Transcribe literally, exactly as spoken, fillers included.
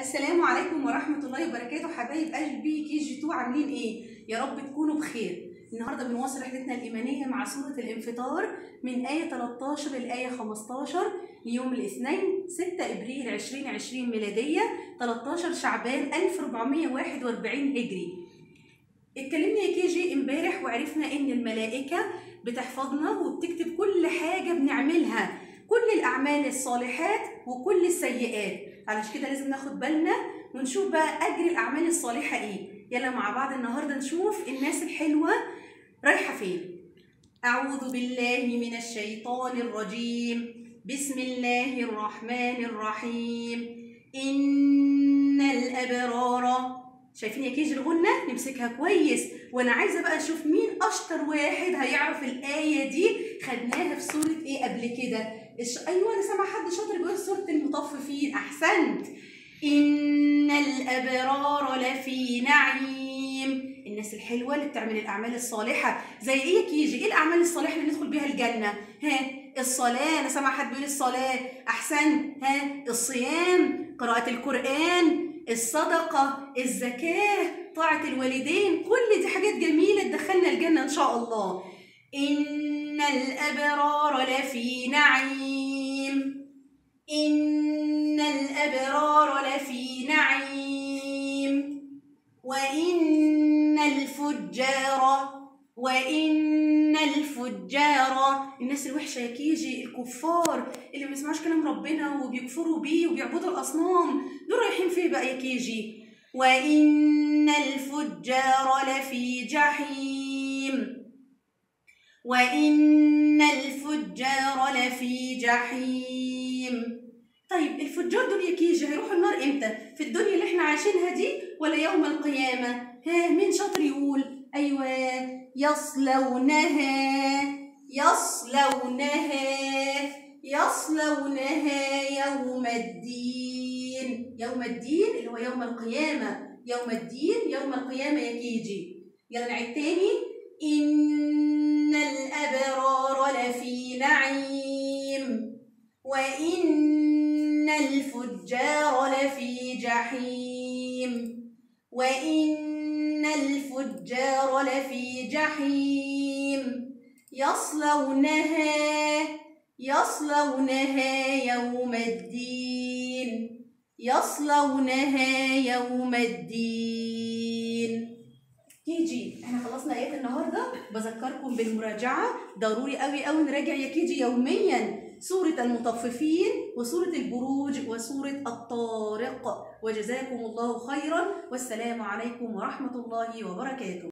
السلام عليكم ورحمة الله وبركاته. حبايب قلبي كي جي اتنين عاملين ايه؟ يا رب تكونوا بخير. النهارده بنواصل رحلتنا الإيمانية مع سورة الانفطار من آية تلتاشر للآية خمستاشر ليوم الاثنين ستة إبريل ألفين وعشرين ميلادية تلتاشر شعبان ألف وأربعمية وواحد وأربعين هجري. اتكلمنا يا كي جي امبارح وعرفنا ان الملائكة بتحفظنا وبتكتب كل حاجة بنعملها، كل الأعمال الصالحات وكل السيئات، علشان كده لازم ناخد بالنا ونشوف بقى أجر الأعمال الصالحة إيه. يلا مع بعض النهاردة نشوف الناس الحلوة رايحة فين. أعوذ بالله من الشيطان الرجيم، بسم الله الرحمن الرحيم. إن الأبرار، شايفين يا كيجي الغنة؟ نمسكها كويس، وأنا عايزة بقى أشوف مين أشطر واحد هيعرف الآية دي. خدناها في سورة إيه قبل كده؟ إش... أيوه أنا سامعة حد شاطر بيقول سورة المطففين، أحسنت. إن الأبرار لفي نعيم، الناس الحلوة اللي بتعمل الأعمال الصالحة. زي إيه يا كيجي؟ إيه الأعمال الصالحة اللي ندخل بيها الجنة؟ ها، الصلاة، أنا سامعة حد بيقول الصلاة، أحسنت. ها، الصيام، قراءة القرآن، الصدقة، الزكاة، طاعة الوالدين، كل دي حاجات جميلة تدخلنا الجنة إن شاء الله. إن الأبرار لفي نعيم، إن الأبرار لفي نعيم، وإن الفجار، وإن الفجار، الناس الوحشة يا كيجي، الكفار اللي ما بيسمعوش كلام ربنا وبيكفروا بيه وبيعبدوا الأصنام، دول رايحين فين بقى يا كيجي؟ وإن الفجار لفي جحيم، وإن الفجار لفي جحيم. طيب الفجار دول يا كيجي هيروحوا النار امتى؟ في الدنيا اللي احنا عايشينها دي ولا يوم القيامة؟ ها، مين شاطر يقول؟ أيوة، يصلونها، يصلونها، يصلونها يوم الدين. يوم الدين اللي هو يوم القيامة، يوم الدين يوم القيامة يا كيجي. يلا نعيد تاني. إن الأبرار لفي نعيم، وإن الفجار لفي جحيم، وإن الفجار لفي جحيم، يصلونها، يصلونها يوم الدين، يصلونها يوم الدين. كيجي احنا خلصنا ايات النهارده، بذكركم بالمراجعه، ضروري قوي قوي نراجع يا كيجي يوميا سوره المطففين وسوره البروج وسوره الطارق. وجزاكم الله خيرا، والسلام عليكم ورحمه الله وبركاته.